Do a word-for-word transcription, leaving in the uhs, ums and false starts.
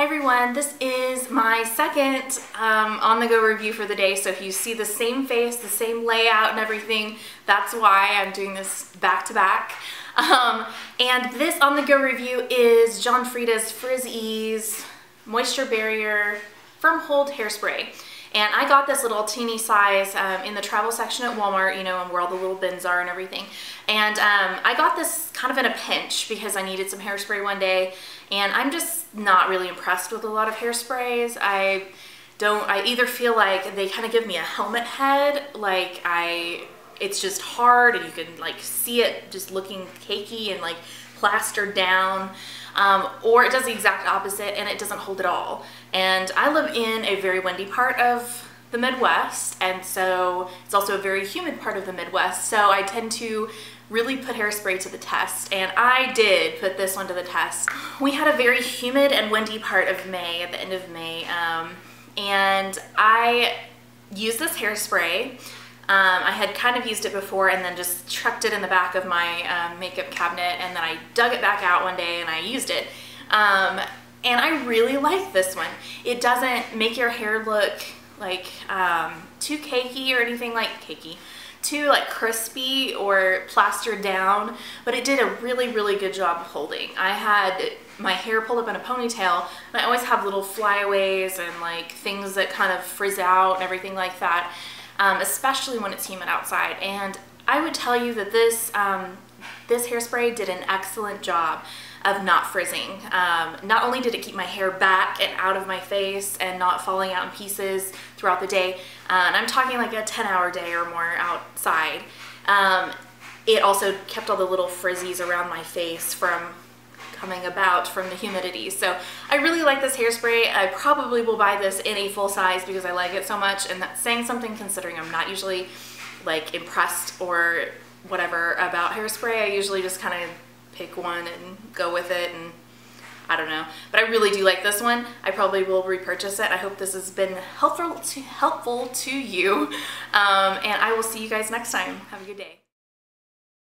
Hi everyone, this is my second um, on-the-go review for the day, so if you see the same face, the same layout and everything, that's why I'm doing this back-to-back. Um, and this on-the-go review is John Frieda's Frizz Ease Moisture Barrier Firm Hold Hairspray. And I got this little teeny size um, in the travel section at Walmart, you know, where all the little bins are and everything. And um, I got this kind of in a pinch because I needed some hairspray one day. And I'm just not really impressed with a lot of hairsprays. I don't, I either feel like they kind of give me a helmet head, like I, it's just hard and you can like see it just looking cakey and like plastered down. Um, or it does the exact opposite and it doesn't hold at all. And I live in a very windy part of the Midwest, and so it's also a very humid part of the Midwest, so I tend to really put hairspray to the test, and I did put this one to the test. We had a very humid and windy part of May, at the end of May, um, and I used this hairspray. Um, I had kind of used it before and then just chucked it in the back of my um, makeup cabinet, and then I dug it back out one day and I used it. Um, and I really like this one. It doesn't make your hair look like um, too cakey or anything like cakey, too like crispy or plastered down, but it did a really, really good job of holding. I had my hair pulled up in a ponytail, and I always have little flyaways and like things that kind of frizz out and everything like that. Um, especially when it's humid outside, and I would tell you that this um, this hairspray did an excellent job of not frizzing. Um, not only did it keep my hair back and out of my face and not falling out in pieces throughout the day, uh, and I'm talking like a ten hour day or more outside, um, it also kept all the little frizzies around my face from coming about from the humidity. So I really like this hairspray. I probably will buy this in a full size because I like it so much, and that's saying something considering I'm not usually like impressed or whatever about hairspray. I usually just kind of pick one and go with it, and I don't know. But I really do like this one. I probably will repurchase it. I hope this has been helpful to, helpful to you, um, and I will see you guys next time. Have a good day.